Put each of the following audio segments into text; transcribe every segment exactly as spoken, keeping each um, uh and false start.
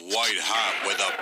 white hot with a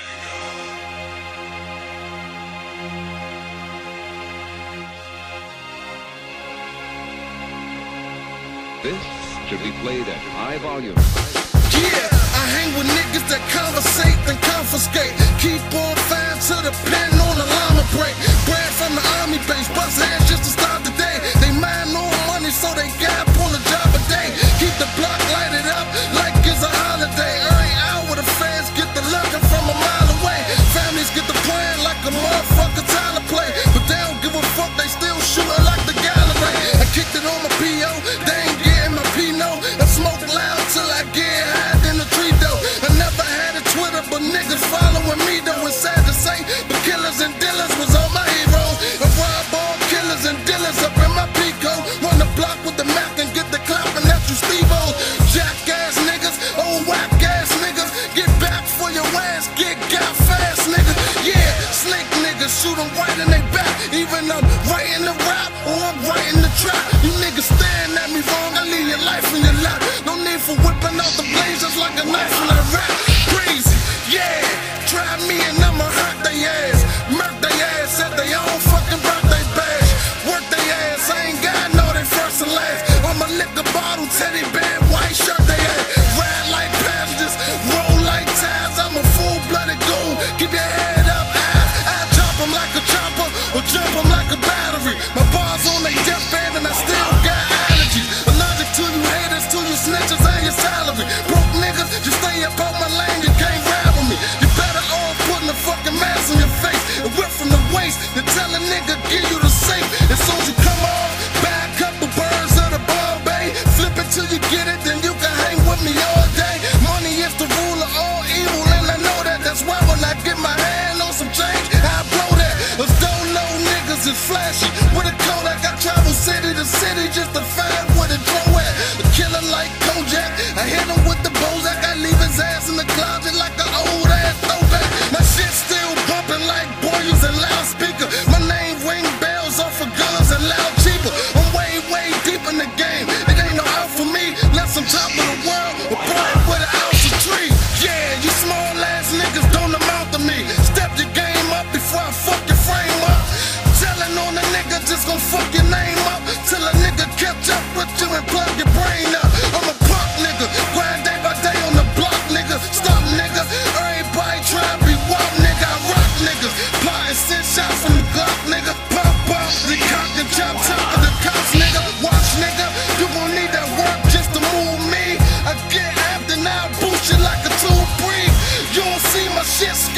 This should be played at high volume. Yeah, I hang with niggas that conversate and confiscate. Keep on fine to the pen on the llama break. Brand from the army base, bust hands just to start the day. They mind no money, so they gap on the job a day. Keep the block lighted up like it's a holiday. Every hour the fans get the looking from a mile away. Families get the plan like a motherfucker Tyler play. But they don't give a fuck, they still shooting like the gallery. I kicked it on my P O, they ain't getting my Pinot. I smoke loud till I get high in the tree though. I never had a Twitter, but niggas following me though. It's sad to say, but killers and dealers was all my heroes. I rob all killers and dealers up in my Pico. Run the block with the Mac and get the clapping at you Steve-O. Jackass niggas, old whack ass niggas. Get back for your ass, get got fast niggas. Yeah, slick niggas, shoot them right in they back. Even I'm writing the rap or I'm writing the trap. You niggas staring at me wrong, I leave your life in your lap. No need for whipping out the blades just like a knife in a rap. Crazy, yeah, try me and I'ma hurt they ass. Murk they ass at they own fucking birthday bash. Work they ass, I ain't got no they first and last. I'ma lick the bottle, teddy bear, white shirt they ass. Ride like passengers, roll like tires, I'm a full-blooded goon. Keep your head up, I, I chop them like a chopper or jump them like a battery. My bars on they deathbed and I still got allergies. Allergic to you haters, to you snitches and your salary. Broke niggas, just stay up on my lane, you can't rap with me. You better off putting a fucking mask on your face and whip from the waist and tell a nigga give you the safe. As soon as you come off, buy a couple birds of the Bombay. Flip it till you get it, then you can hang with me all day. Money is the rule of all evil and I know that. That's why when I get my hand on some change, I blow that. Us don't know niggas is flashy. With a Kodak, I travel city to city just to find where the throw at. A killer like Kojak, I hit him with the Bozak. I leave his ass in the closet like an old ass throwback. My shit still bumping like boy using loudspeaker. My name ring bells off of guns and loud cheaper. I'm way, way deep in the game. It ain't no out for me, less I'm top of the world. Or point with an ounce of tree. Yeah, you small ass niggas don't amount to me. Step your game up before I fuck your frame up. Telling on a nigga just gon' fuck your name up till a nigga catch up with you and plug your brain up. I'm a punk nigga, grind day by day on the block nigga. Stop nigga, everybody try to be wild nigga. I rock niggas, plotting six shots from the Glock nigga. Pop pop, the cock and chop top of the cops nigga. Watch nigga, you gon' need that work just to move me. I get amped and I'll boost you like a two breeze. You don't see my shit.